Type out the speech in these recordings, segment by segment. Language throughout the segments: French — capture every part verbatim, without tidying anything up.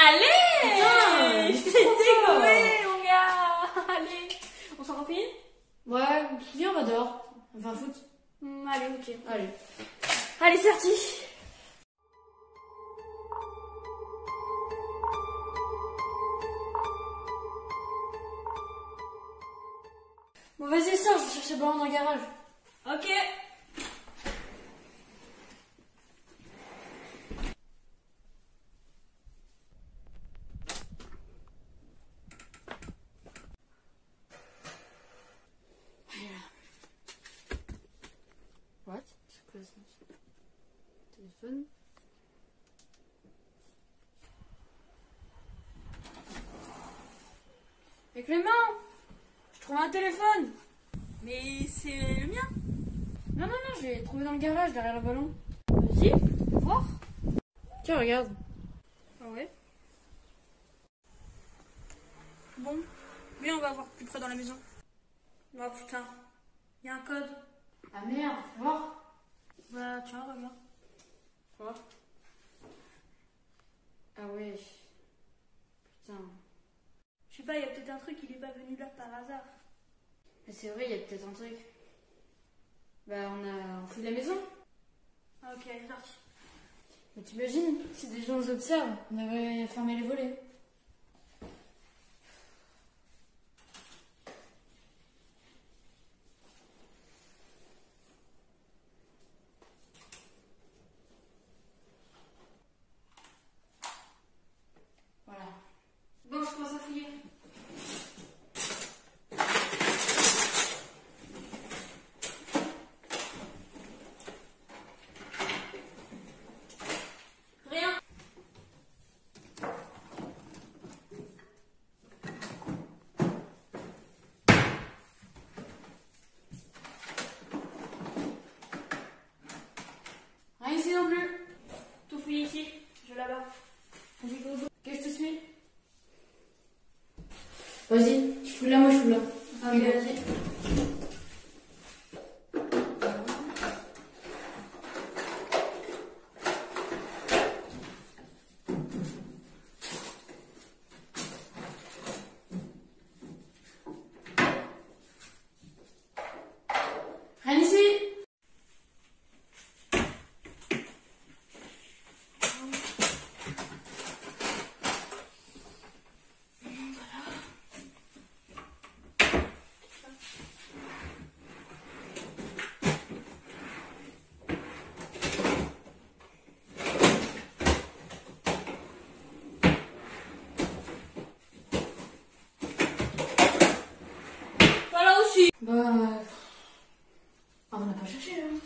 Allez! Putain, Je t'ai c'est trop fort. découvert, mon gars! Allez! On s'en refait une? Ouais, viens, on va dehors. Enfin, foot. Hmm, Allez, ok. Allez. Allez, c'est parti! Bon, vas-y, sors, je vais chercher le ballon dans le garage. Ok. What? C'est quoi ça? Téléphone? Mais Clément! Je trouve un téléphone! Mais c'est le mien. Non, non, non, je l'ai trouvé dans le garage derrière le ballon. Vas-y, voir. Tiens, regarde. Ah ouais. Bon, viens, on va voir plus près dans la maison. Oh putain, il y a un code. Ah merde, faut voir. Bah tiens, regarde. Faut voir. Ah ouais. Putain. Je sais pas, il y a peut-être un truc, il est pas venu là par hasard. Mais c'est vrai, il y a peut-être un truc. Bah, on a. On fait de la maison. Ah ok, c'est parti. Mais t'imagines, si des gens nous observent, on devrait fermer les volets. Voilà. Bon, je commence à fouiller. Rien. Rien ici non plus. Tout fouillé ici, je là-bas. Vas-y, go, go. Ok, je te suis. Vas-y, tu fouilles là, moi je fouille là. Ok, vas-y. Rien ici. Voilà aussi. Bah. euh, ah, on n'a pas cherché là.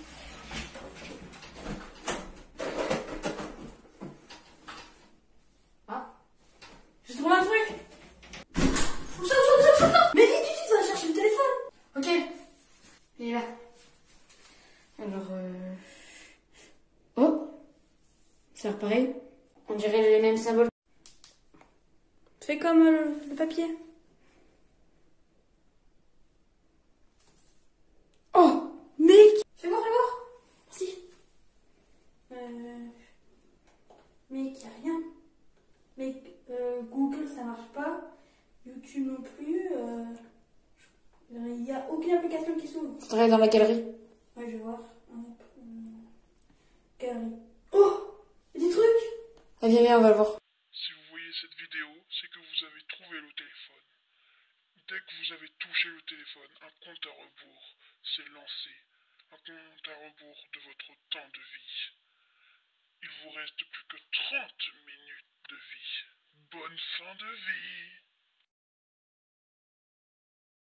Ah. J'ai trouvé un truc. Où ça, où ça, où ça, où ça, où ça? Mais vite, vite, vite, va chercher le téléphone. Ok. Il est là. Alors. Euh... Oh. Ça pareil. On dirait les mêmes symboles. Fais comme euh, le, le papier. Oh. Mec, fais voir, fais voir. Merci. Euh... Mec, y a rien. Mec, euh, Google ça marche pas. YouTube non plus. Euh... Il y a aucune application qui s'ouvre. Faudrait dans la galerie. Ouais, je vais voir. Hop, euh, Galerie. Oh, y a des trucs. Ah, viens, viens, on va le voir. Si vous voyez cette vidéo, c'est que vous avez trouvé le téléphone. Dès que vous avez touché le téléphone, un compte à rebours s'est lancé. Un compte à rebours de votre temps de vie. Il vous reste plus que trente minutes de vie. Bonne fin de vie!